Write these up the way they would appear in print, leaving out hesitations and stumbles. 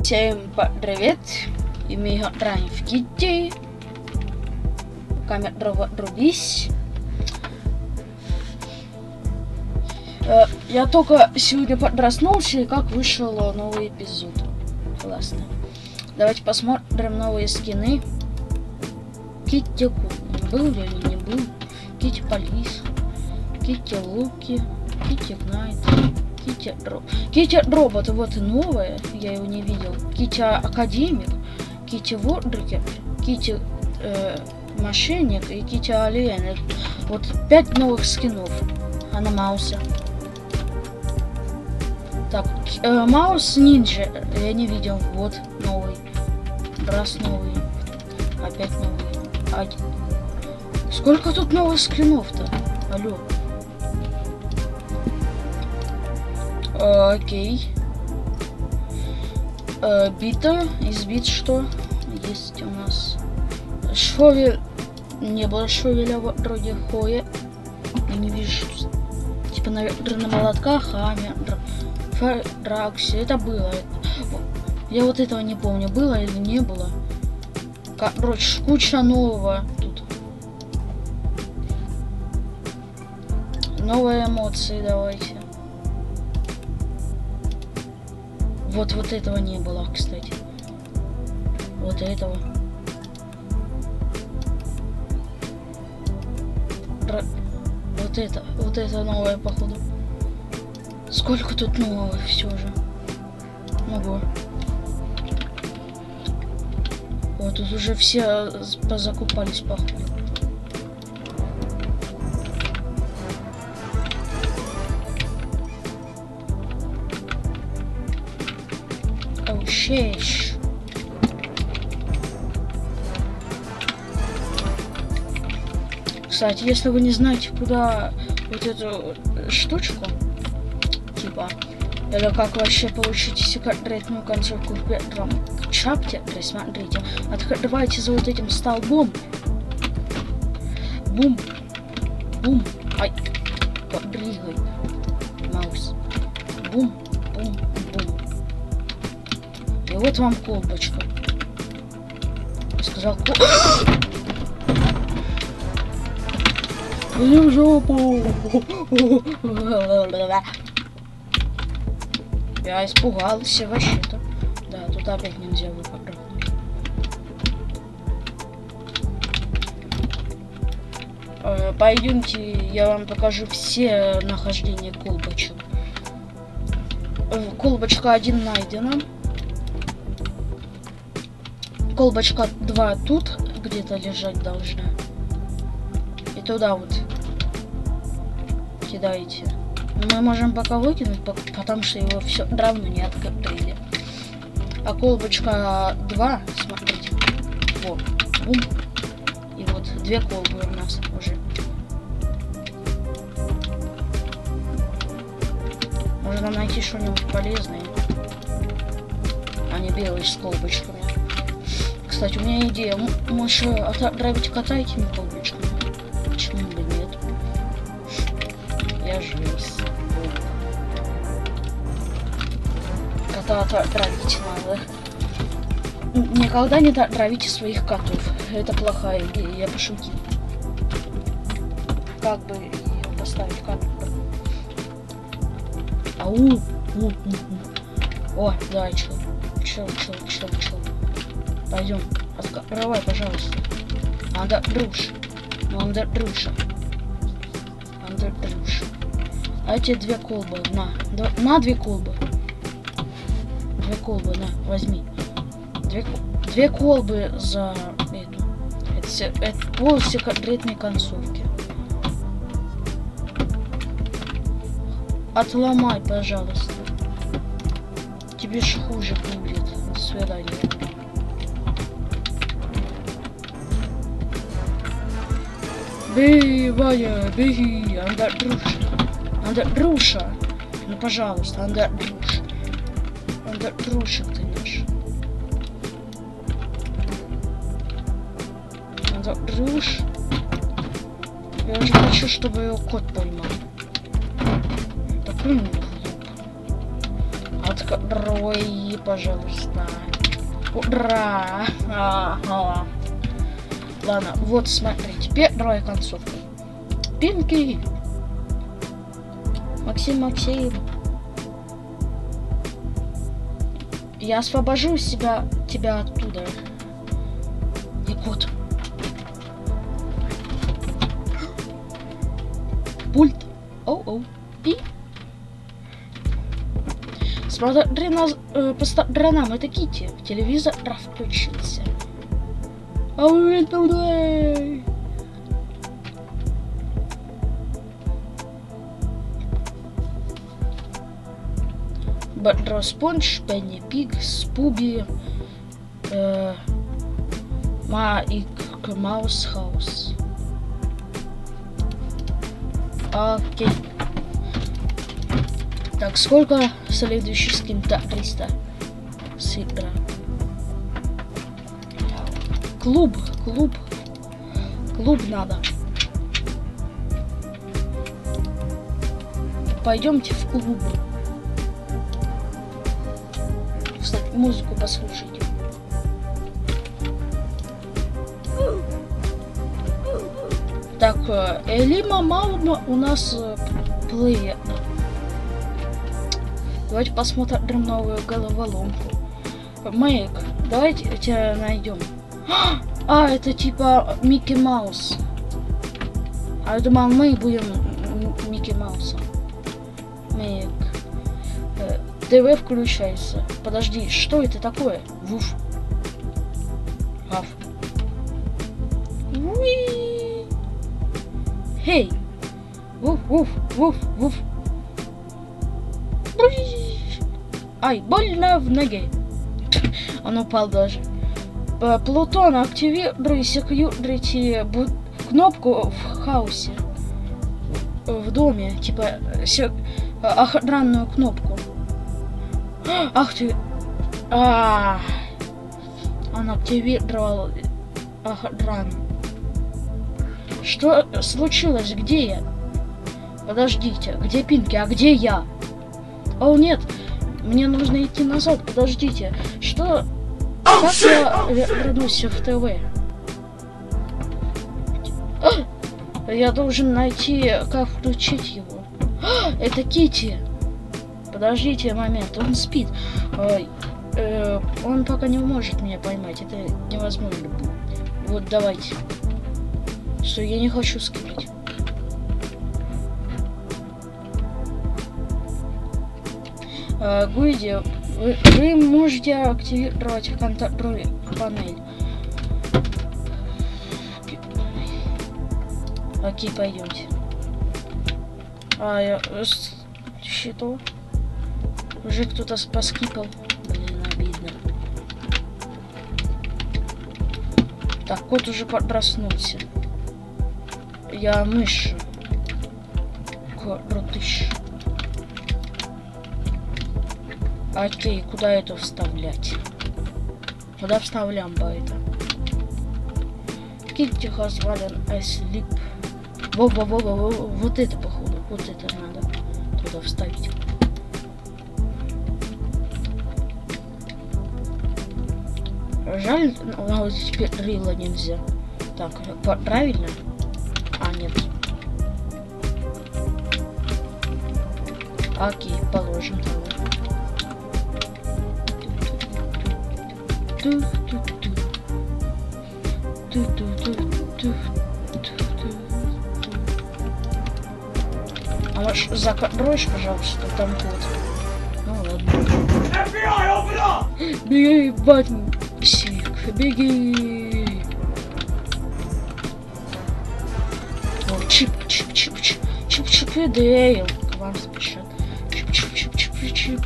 Всем привет! И мы играем в Китти. Камера рубись. Я только сегодня проснулся, и как вышел новый эпизод. Классно. Давайте посмотрим новые скины. Китти Кут. Был ли или не был? Китти Полис. Китти Луки. Китти Найт. Китти Робот, вот и новое, я его не видел. Китти Академик, Китти Вордрикер, Китти Мошенник и Китти Алиен. Вот 5 новых скинов. А на Мауса. Так, Маус Нинджа я не видел. Вот новый. Брас новый. Опять новый. Сколько тут новых скинов-то? Алло. Окей. Бита. Из бит что? Есть у нас. Шовель. Не было шовеля вроде Хоя. Я не вижу. Типа, наверное, на молотках, Хаммер, Дракси. Это было. Я вот этого не помню. Было или не было. Короче, куча нового тут. Новые эмоции давайте. Вот этого не было, кстати. Вот этого. Вот это новое, походу. Сколько тут нового все же. Ого. Вот тут уже все позакупались, походу. Шесть. Кстати, если вы не знаете, куда вот эту штучку, типа, или как вообще получить секретную концовку в первом чаптере, смотрите, открывайте за вот этим столбом. Бум. Бум. Ай. Подригай. Маус. Бум. Бум. Бум. И вот вам колбочка. Я сказал иди в жопу. Я испугался вообще-то. Да, тут опять нельзя выпрыгнуть. Пойдемте, я вам покажу все нахождения колбочек. Колбочка 1 найдена. Колбочка 2 тут где-то лежать должна. И туда вот кидаете. Но мы можем пока выкинуть, потому что его все равно не открыли. А колбочка 2, смотрите. Вот. Бум. И вот 2 колбы у нас уже. Можно найти что-нибудь полезное. А не белый с колбочками. Кстати, у меня идея. Может, отправить кота этими колбочками? Почему бы нет? Я жесть. Кота отправить надо. Никогда не отправите своих котов. Это плохая идея, я пошутил. Как бы ее поставить камеру? Ау! О, да, чел. Пойдем. Открывай, пожалуйста. Андердруш. Андердруша. А эти 2 колбы. На 2 колбы. 2 колбы, на, возьми. 2 колбы за эту. Это пол секретной концовки. Отломай, пожалуйста. Тебе ж хуже будет. До свидания. Бей, Ваня, беги, Андердруша. Ну, пожалуйста, Андердруш. Андердрушек ты наш. Андердруш. Я уже хочу, чтобы его кот поймал. Такой глуп. Закрой, пожалуйста. Ура! Ага. Ладно, вот смотрите, первая концовка. Пинки. Максим. Я освобожу тебя оттуда. И кот. Пульт. Оу. И. Смотри по сторонам, это Китти. Телевизор включился. Бадро Спонж, Пенни Пиг, Спуби, Майк Маус Хаус. Окей. Так, сколько следующий скин? Да, 300. Сыгра. Клуб надо. Пойдемте в клуб. Кстати, музыку послушайте. Так, Элима Мауна у нас плеер. Давайте посмотрим новую головоломку. Мэйк, давайте тебя найдем. А, это типа Микки Маус. А я думал, мы будем Микки Маусом. Мэйк. ТВ включается. Подожди, что это такое? Вуф. Аф. Уи. Хей. Вуф. Ай, больно в ноге. Он упал даже. Плутон, активируй секьюрити кнопку в хаусе. В доме. Типа охранную кнопку. Ах ты. Он активировал охрану. Что случилось? Где я? Подождите. Где Пинки? А где я? О, нет. Мне нужно идти назад. Подождите. Что? Как я вернусь в ТВ? Я должен найти, как включить его. Это Китти. Подождите момент. Он спит. Он пока не может меня поймать. Это невозможно. Вот давайте. Что я не хочу скипать. Гуиди, вы можете активировать контроль панель. Окей, пойдемте. Я что? Уже кто-то поскипал. Блин, обидно. Так, кот уже проснулся. Я мышь. Крутыш. Окей, куда это вставлять? Куда вставлям бы это? Китти развален слип. Во-во-во-во-во. Вот это походу. Вот это надо туда вставить. Жаль, но теперь рила нельзя. Так, правильно? А, нет. Окей, положим тогда. А может закроешь, пожалуйста, там код. Ну ладно. Беги, батник, беги. О, чип, и Дейл к вам спешат. Чип.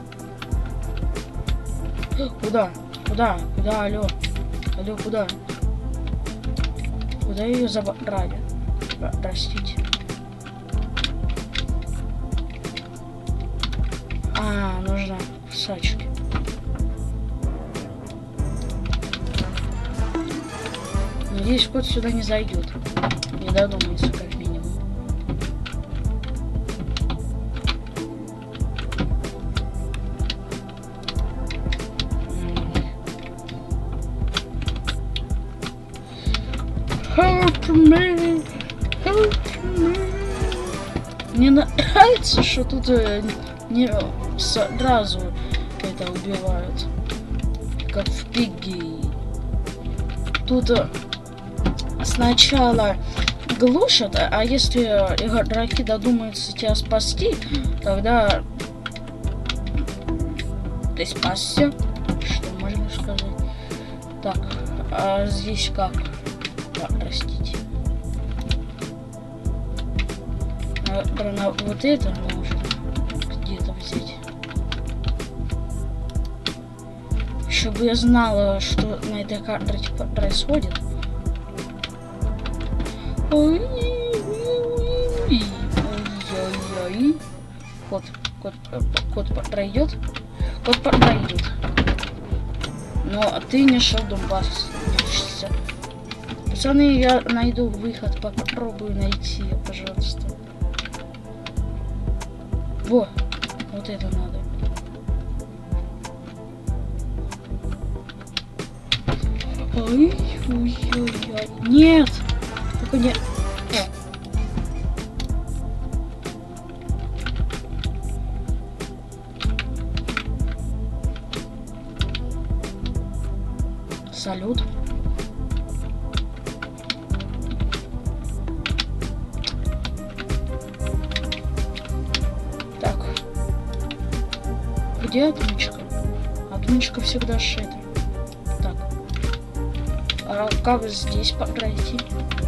Куда, алло, куда? Куда ее забрали? Простите. Нужно в сачке. Надеюсь, кот сюда не зайдет. Не додумается, как минимум. me, help me. Мне нравится, что тут не сразу это убивают, как в Пигги. Тут сначала глушат, а если игроки додумаются тебя спасти, тогда ты спасся. Что можно сказать? Так, а здесь как? Да, простите. Наверное, вот это нужно где-то взять. Чтобы я знала, что на этой карте происходит. Ой-ой-ой. Кот пройдет. Кот пройдет. Но ты не шел Донбасс. Пацаны, я найду выход. Попробую найти, пожалуйста. Во, вот это надо. Ой-ой-ой. Нет! Только не... Салют. Так. Где отмычка? Отмычка всегда шита. Так. А как здесь пройти?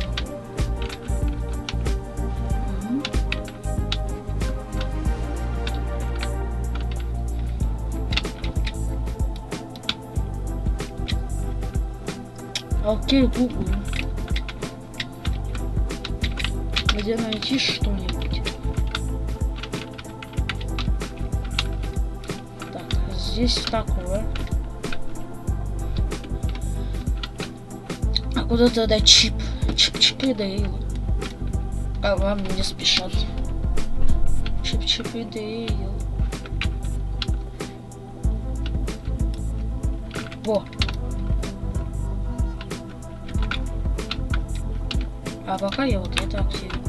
Окей, Google. Где найти что-нибудь? Так, здесь такое. А куда тогда чип? Чип-чип и Дейл. А вам не спешат. Чип-чип и Дейл. Во. А пока я вот это активирую.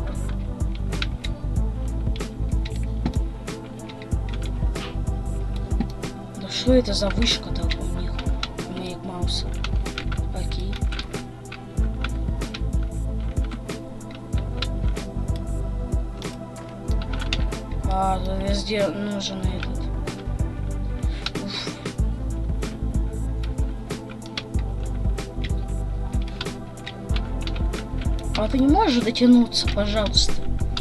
Да что это за вышка так у них? У моих мауса. Окей. А, везде нужен этот. Уф. А ты не можешь дотянуться, пожалуйста?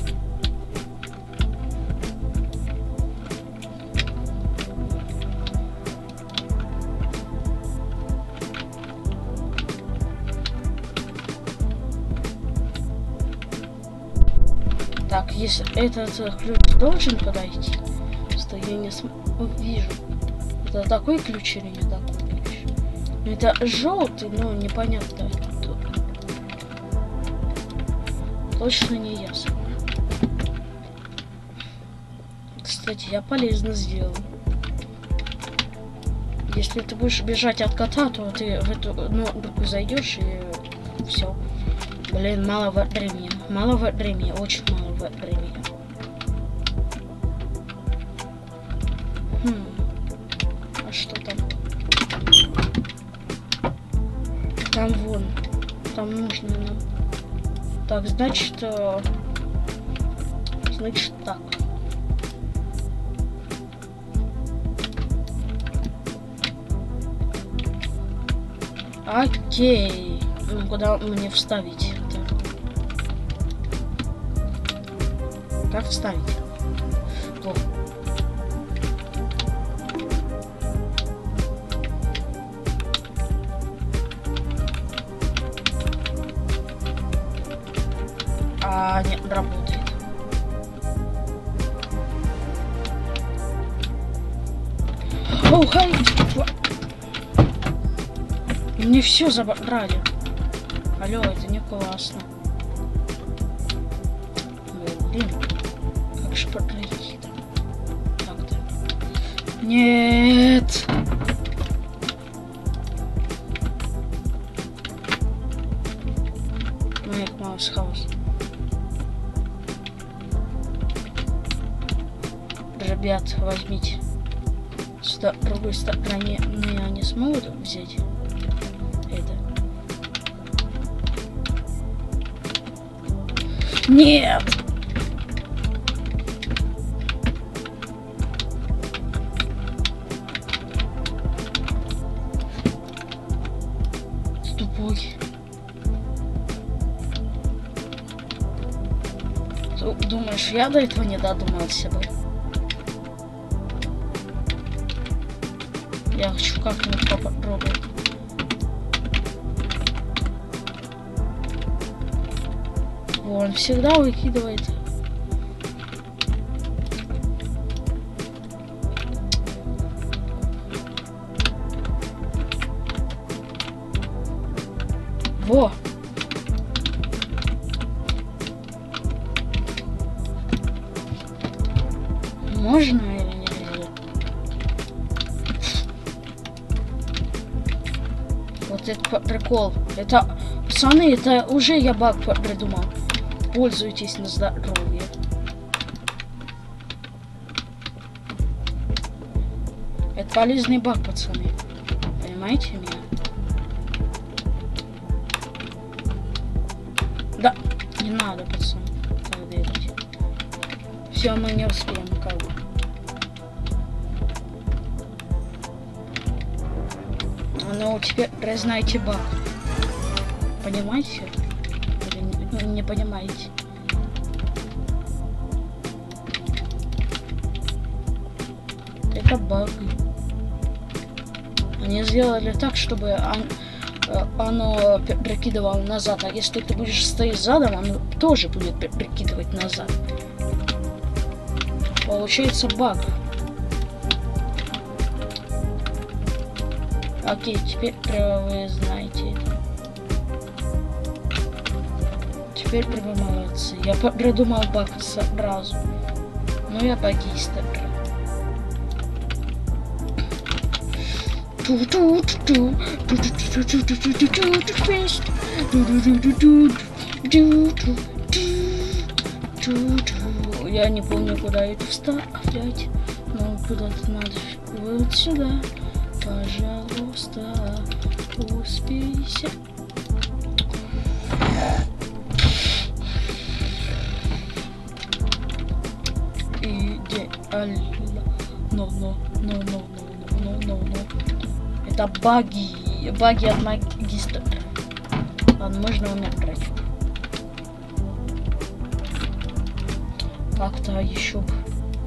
Так, если этот ключ должен подойти, что я не вижу. Это такой ключ или не такой ключ? Это желтый, но непонятно. Точно не ясно. Кстати, я полезно сделал. Если ты будешь бежать от кота, то ты в эту норку зайдешь и все. Блин, мало времени. Мало времени, очень мало времени. А что там? Там вон. Там нужно нам. Так, значит так. Окей. Ну, куда мне вставить? Так. Как вставить? Плохо. Нет, работает. Оу, хай! Мне все забрали. Алло, это не классно. Блин, как же пройти там? Так-то. Нет! Моих хаос. Ребят, возьмите. С другой стороны, они смогут взять это? Нет! Тупой. Думаешь, я до этого не додумался бы? Я хочу как-нибудь попробовать. Он всегда выкидывает. Во! Можно или нельзя? Вот это прикол. Это, пацаны, это уже я баг придумал. Пользуйтесь на здоровье. Это полезный баг, пацаны. Понимаете меня? Да, не надо, пацаны. Все, мы не успеем никого. Ну, теперь знаете баг. Понимаете? Или не понимаете? Это баг. Они сделали так, чтобы оно прикидывало назад. А если ты будешь стоять задом, оно тоже будет прикидывать назад. Получается баг. Окей, теперь вы знаете это. Теперь вы молодцы. Я придумал баг сразу. Ну я багист. Я не помню, куда это вставлять, но куда-то надо. Вот сюда, пожалуйста, успейся. Идеально. Но. Это баги. Баги от магистра. Ладно, можно умирать. Как-то еще бы.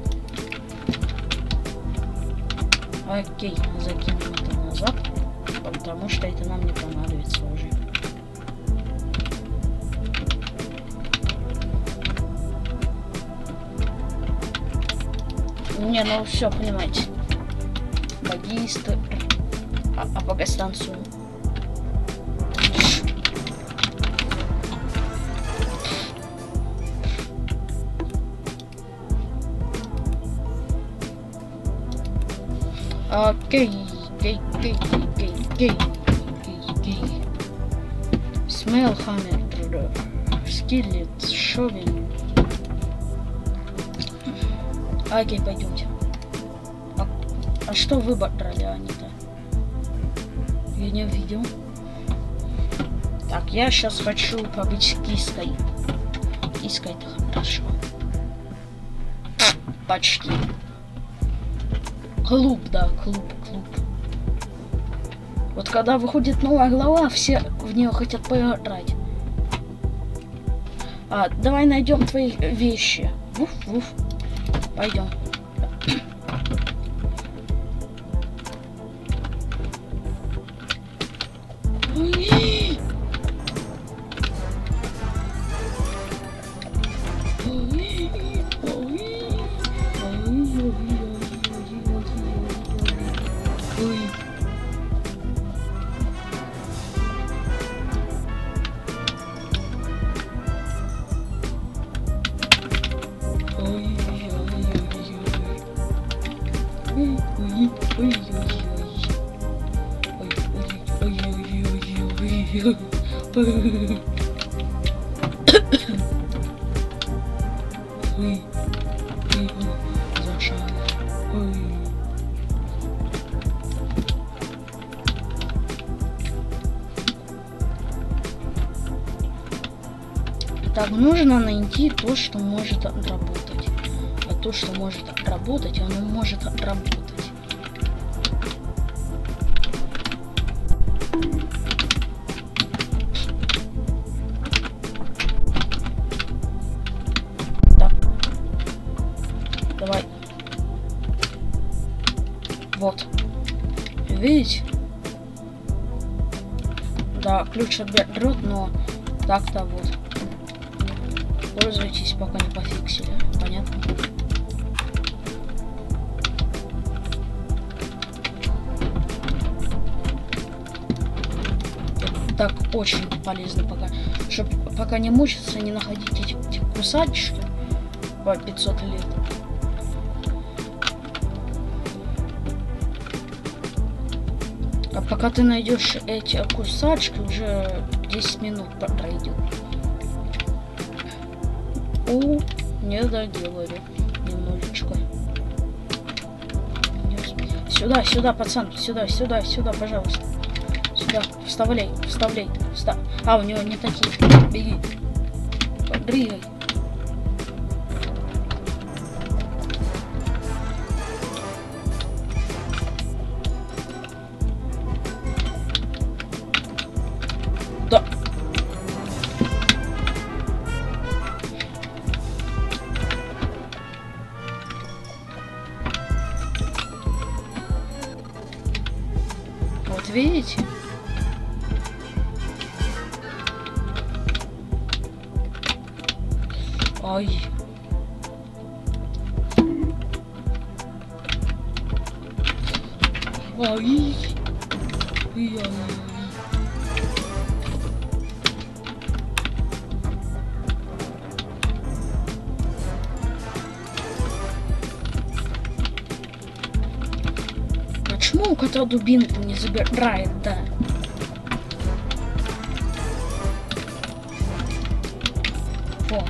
Окей, закинем это назад, потому что это нам не понадобится уже. Не, ну все, понимаете. Багисты. А пока станцию. Окей. Smell hammer, skillet, shovel. Окей, пойдемте. А что выбрали они-то? Я не увидел. Так, я сейчас хочу побыть киской. Киской-то хорошо. Почти. Клуб, да, клуб. Вот когда выходит новая глава, все в нее хотят поиграть. Давай найдем твои вещи. Вуф. Пойдем. Зашел. Так, нужно найти то, что может отработать. А то, что может отработать, оно может отработать. Так. Давай. Вот. Видите? Да, ключ отберет, но так-то вот. Пользуйтесь, пока не пофиксили. Понятно? Так, очень полезно пока. Чтоб пока не мучиться, не находить эти кусачки по 500 лет. А пока ты найдешь эти кусачки, уже 10 минут пройдет. Не доделали немножечко. Сюда, сюда, пацан, сюда, пожалуйста. Сюда, вставляй. А, у него не такие. Беги. Прыгай. Да. Вот видите? Ай. Ай. Ай. Почему у кота дубинку не забирает, да? О.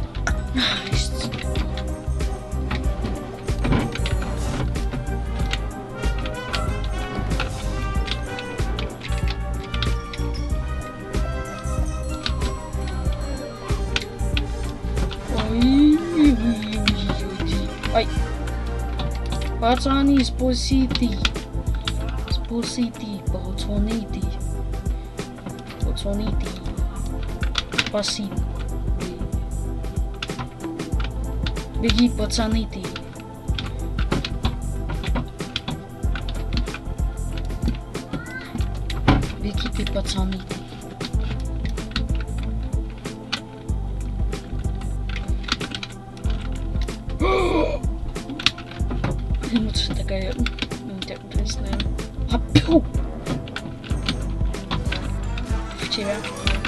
Ай. Пацаны, спасите. Пацаните. Спасибо. Беги, пацаны, ты. Беги ты, пацаны, ты. Эмоция такая интересная. Апю! В тебя.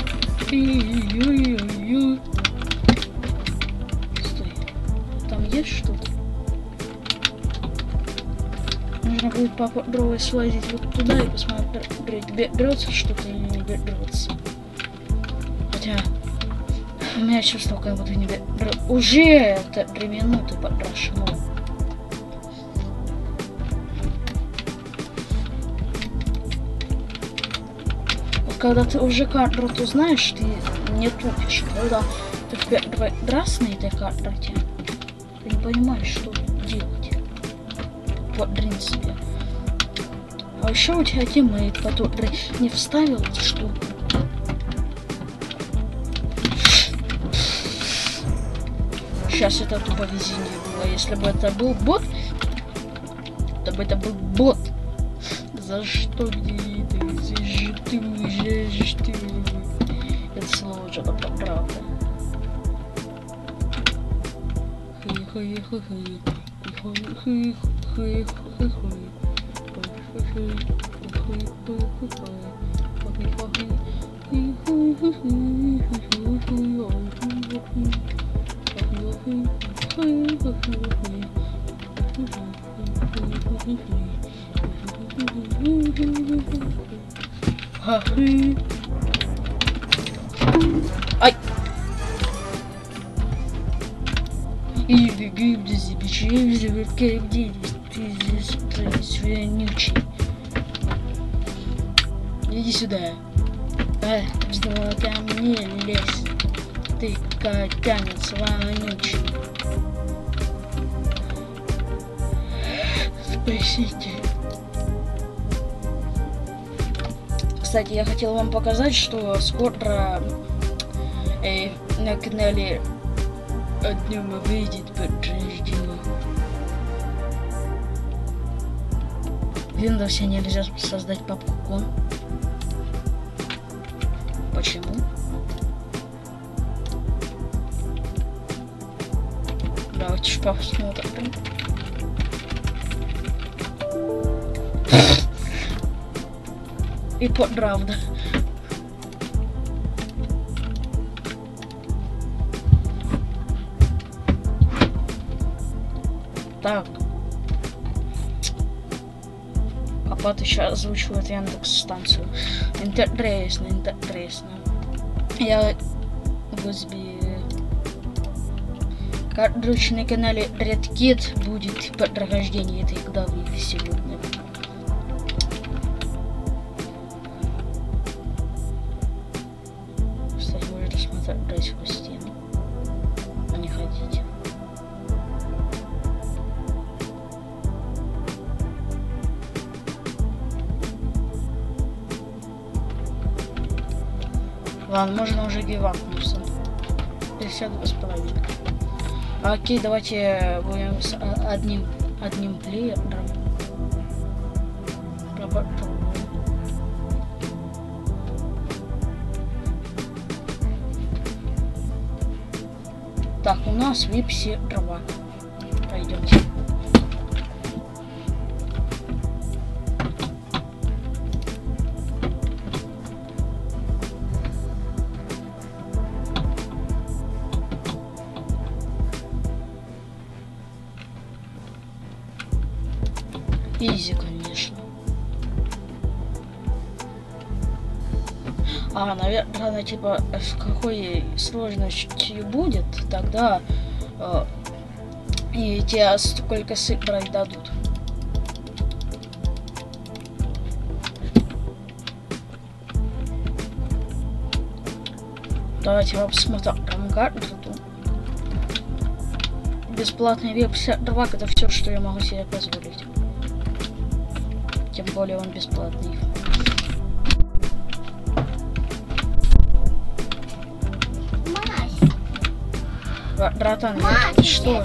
Стой. Там есть что-то? Нужно будет попробовать слазить вот туда и посмотреть, берется что-то или не берется. Хотя у меня чувство, как будто не берется. Уже это 3 минуты прошло. Когда ты уже карту знаешь, ты не тупишь. Когда ты в первый раз на этой карте, ты не понимаешь, что делать. В принципе. А еще у тебя тиммейт, который не вставил эту штуку. Сейчас это тупо везение было. Если бы это был бот, то бы это был бот. За что мне это? Ты. Это слово что-то правда. Ай! Иди сюда. Вздумала ко мне лезть. Ты котянец вонючий. Спасите. Кстати, я хотел вам показать, что скоро на канале одному выйдет подтверждение. В Windows нельзя создать папку кон. Почему? Давайте посмотрим. И правда. Так. Папа сейчас озвучивает Яндекс.Станцию. Интересно. Я возьми. Короче, на канале Red Kid будет прохождение этой главы сегодня. Кстати, можно смотреть в стену, а не ходить. Ладно, можно уже гивапнуться. 52,5. Окей, давайте будем с одним плеером. Так, у нас випси дрова. Пойдемте. Изи, конечно. Наверное, типа, с какой сложностью будет, тогда и тебе столько сыграть дадут. Давайте посмотрим карту. Бесплатный веб-сервак — это все, что я могу себе позволить. Тем более он бесплатный. Братан, что?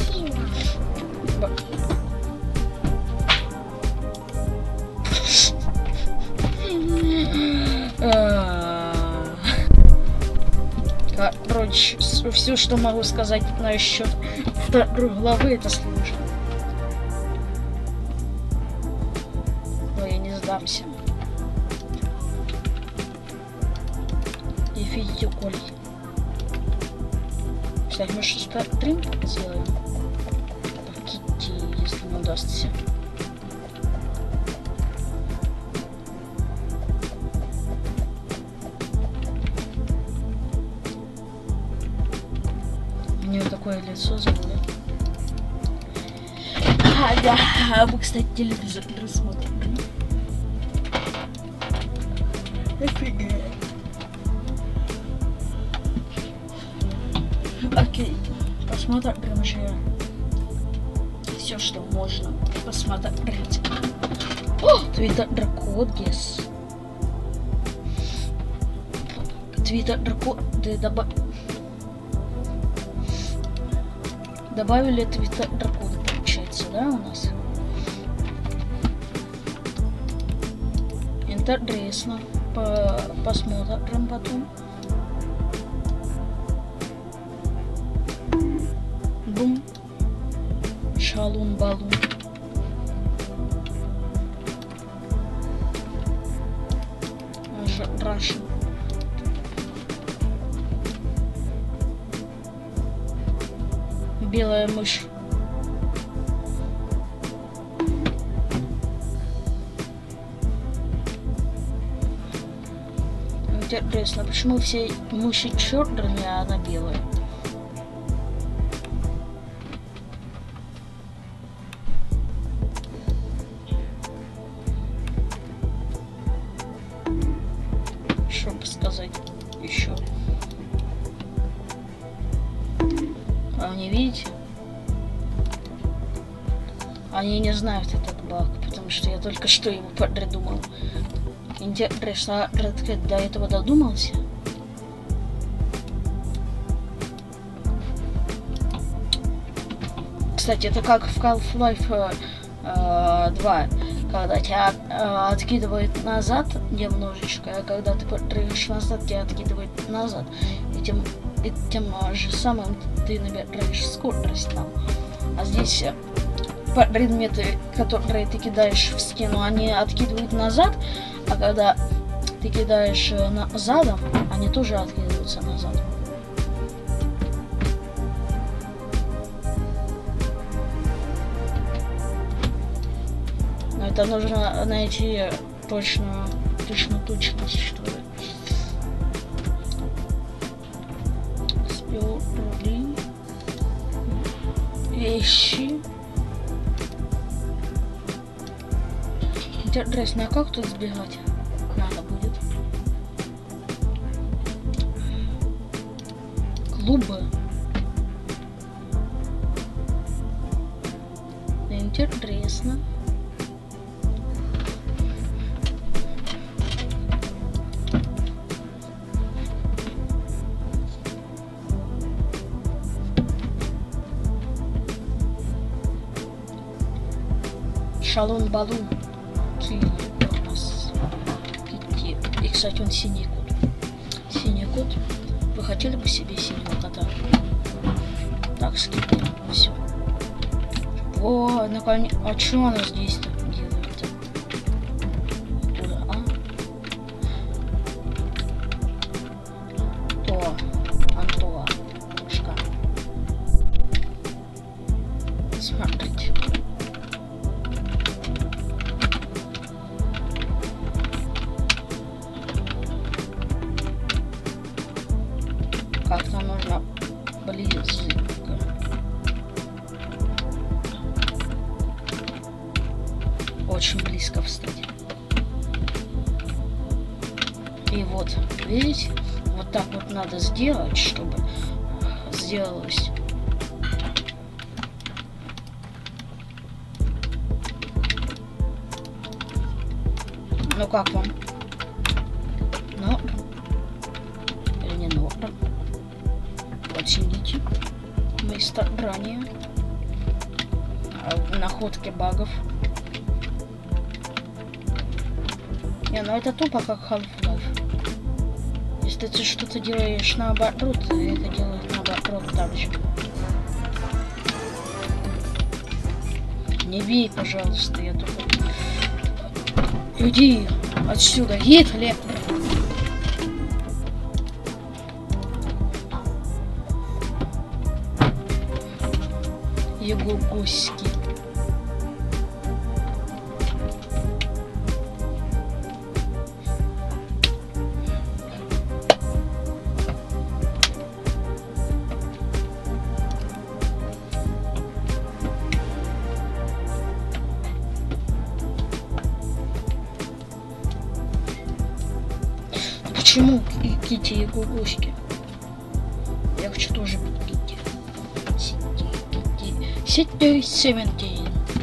Короче, все, что могу сказать насчет второй главы, это сложно. Но я не сдамся. И видите, Коль. Кстати, мы что стрим сделаем? В Китти, если не удастся. У нее такое лицо забыли. Да, вы, кстати, телевизор смотрите. Офигеть. Окей, посмотрим еще все, что можно посмотреть. О, Твиттер Дракодгес. Твиттер Дракодгес добавили Твиттер Дракода, получается, да, у нас? Интересно. Посмотрим потом. Бум. Шалун-балун. Russian. Белая мышь. Интересно, почему все мыши черные, а она белая? Они не знают этот баг, потому что я только что его придумал. Интересно, Red Cat до этого додумался? Кстати, это как в Half-Life 2, когда тебя откидывает назад немножечко, а когда ты прыгаешь назад, тебя откидывает назад. И тем же самым ты набираешь скорость там. А здесь предметы, которые ты кидаешь в стену, они откидывают назад, а когда ты кидаешь задом, они тоже откидываются назад. Но это нужно найти точность, что ли. Спёрли вещи. Интересно, а как тут сбегать? Надо будет. Клубы. Интересно. Шалун-балун. У нас Китти. И, кстати, он синий кот. Синий кот. Вы хотели бы себе синего кота? Так, скипаем. Все. О, наконец. А что она здесь-то делает-то? Куда, а? То. Антуа. Шкаф. Смотрите. Как-то нужно близко. Очень близко встать. И вот, видите, вот так вот надо сделать, чтобы сделалось. Ну как вам? Ну, или не норм? Оцените мои старания в находке багов. Не, ну это тупо как Half-Life. Если ты что-то делаешь наоборот, это делает наоборот так же. Не бей, пожалуйста, я тупо. Иди отсюда, Гитлер! Его гуськи. Почему Китти и гуськи? Я хочу тоже быть Китти. Сеть 17.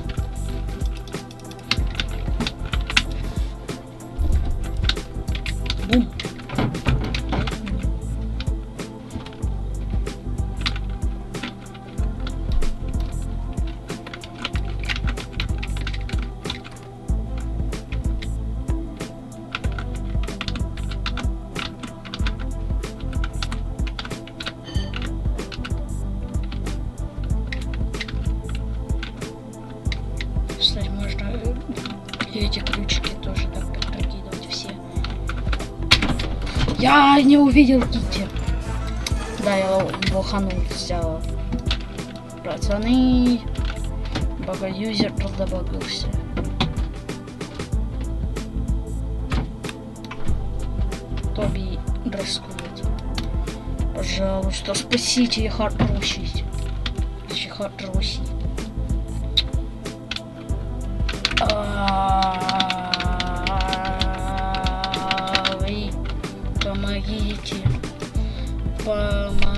Бум. Кстати, можно эти ключики тоже так прокидывать все. Я не увидел Китти. Да, я его ханул взял. Пацаны. Бага-юзер раздобагался. Тоби дресс-код. Пожалуйста, спасите, я хороший. Я хороший. Вы помогите,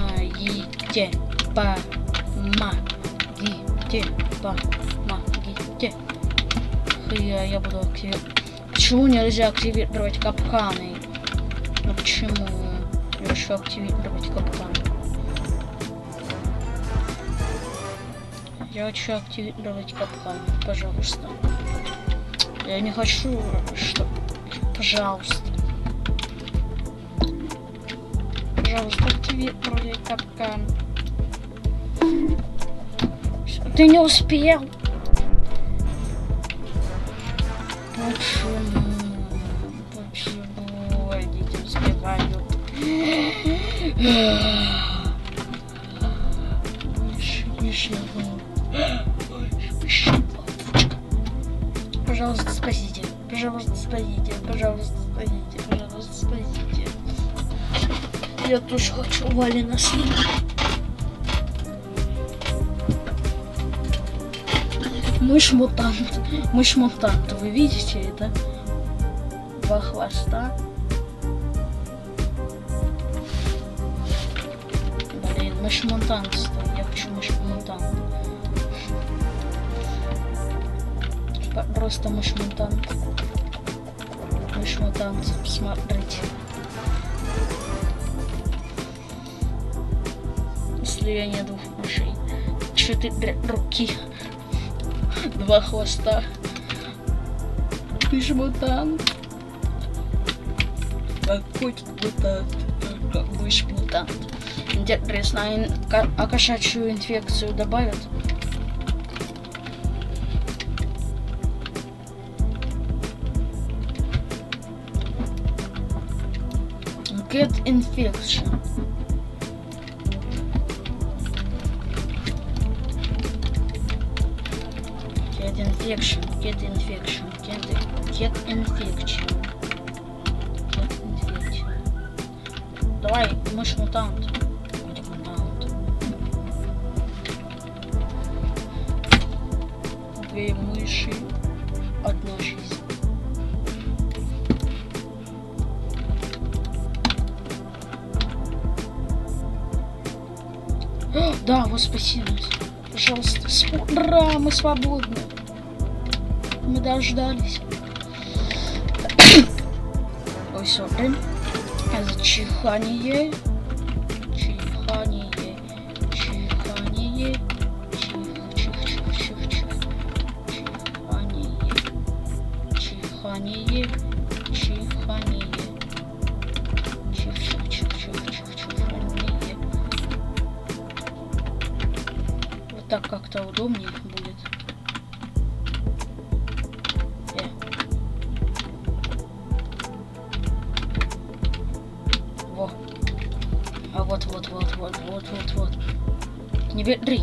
помогите, помогите, помогите. Я буду активировать. Почему нельзя активировать капканы? Ну почему? Я хочу активировать капканы. Я хочу активировать капканы, пожалуйста. Я не хочу, что... Пожалуйста. Пожалуйста, активируй капкан. Ты не успел. Почему? Почему дети успевают? Пожалуйста, спасите. Пожалуйста, спасите. Пожалуйста, спасите. Пожалуйста, спасите. Я тоже хочу Валина снимать. Мышь-мутант. Мышь-мутант. Вы видите это? Два хвоста. Блин, мышь-мутант. Я хочу мышь-мутант. Просто мышь-мутант. Мышь-мутант. Смотрите. Слияние двух мышей. 4 руки. 2 хвоста. Мышь-мутант. Какой мутант? Только мышь-мутант. Интересно, а кошачью инфекцию добавят? Get infection. Get infection. Get infection. Get infection. Get infection. Давай, мышь-мутант. Мутант. 2 мыши. 1 жизнь. Да, вот спаси нас. Пожалуйста. Ура, мы свободны. Мы дождались. Ой, смотрим. Чихание. Чихание. Чихание. Чих-чих-чих-чих-чих. Чихание. Чихание. Чихание. Чих-чих-чих-чих-чих-чих-чихание. Вот так как-то удобнее будет. Во. А вот. Не бери.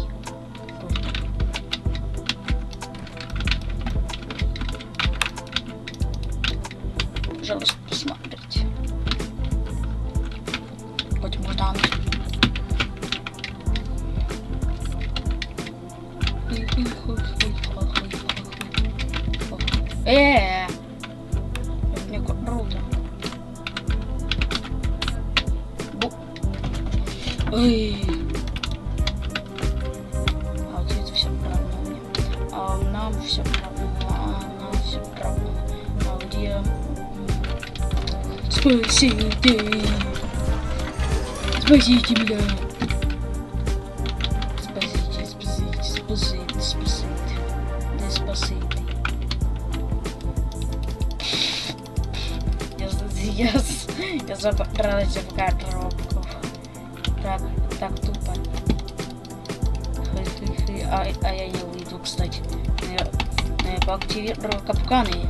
Пожалуйста, посмотрите. Хоть мутант. Мне круто. Ой. А вот это все равно мне. А нам все равно. А где... Спасите! Спасите меня! Спасите! Да спасите! Я забрался в коробку. Так тупо. А я не выйду, кстати. Я поактивирую капканы.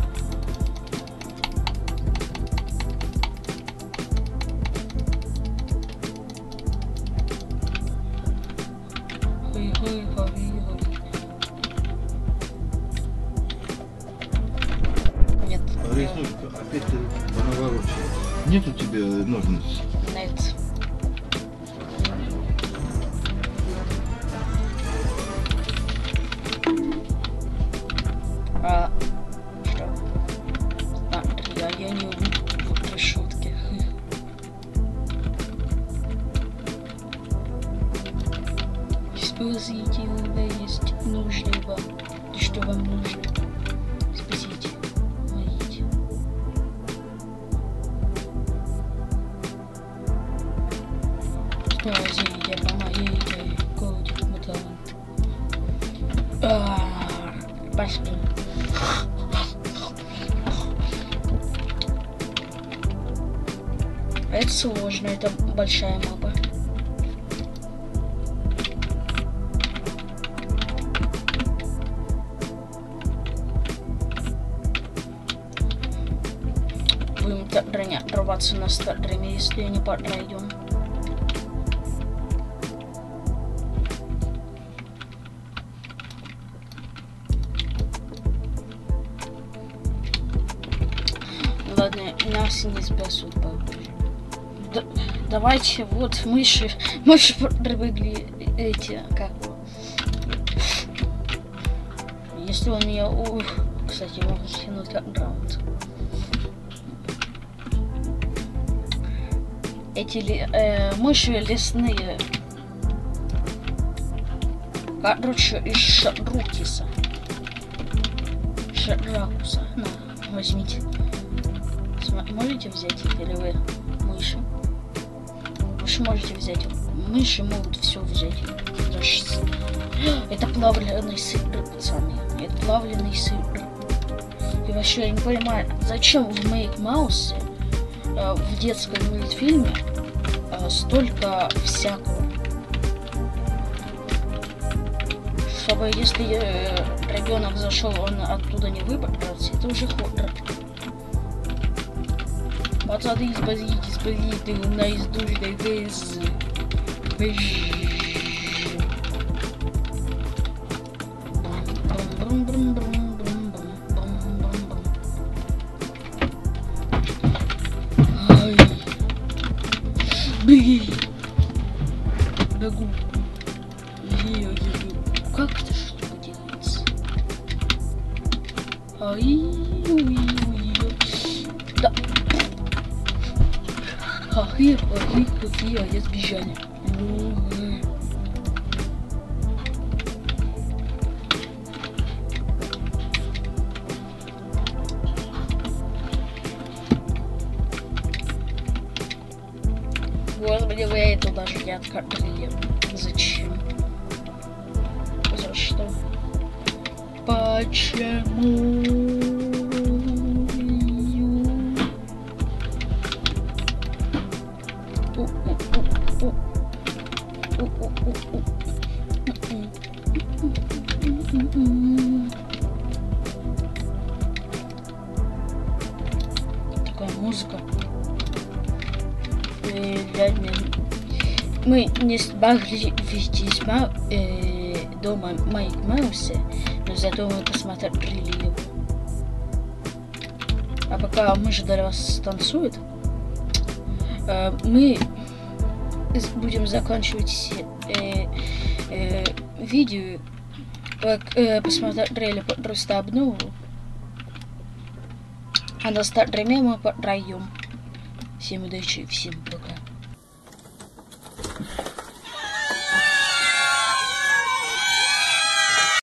Нет. Опять ты наворочил. Нет у тебя ножниц? Нет. Что? Я не увижу в шутке. Спасите, у меня есть нужды вам. Что вам нужно? Это сложно, это большая мапа. Будем рваться на стриме, если не пройдем. Ладно, нас не спасут, похоже. Давайте, вот мыши привыкли эти, как его. Если он меня, кстати, могу скинуть как раунд. Эти мыши лесные, короче, из Шарукиса. Шаракуса. На, возьмите. Можете взять, или вы мыши? Мыши можете взять. Мыши могут все взять. Это плавленый сыр, пацаны. Это плавленый сыр. И вообще, я не понимаю, зачем в Make Mouse в детском мультфильме столько всякого. Чтобы если ребенок зашел, он оттуда не выбрался, это уже хуже. Пацаны, спасите, у нас душный без. Ай. Блин. Бегу. Как это что делается? Ай. Да. Ахи, а я сбежали. Господи, вы это даже не открыли. Зачем? За что? Почему? Такая музыка. Мы не смогли вести дома Майк Мауса, но зато мы посмотрели его. А пока мы ждали вас танцует, мы будем заканчивать видео. Посмотрели просто обнову. А на стриме мы пройдем. Всем удачи, всем пока.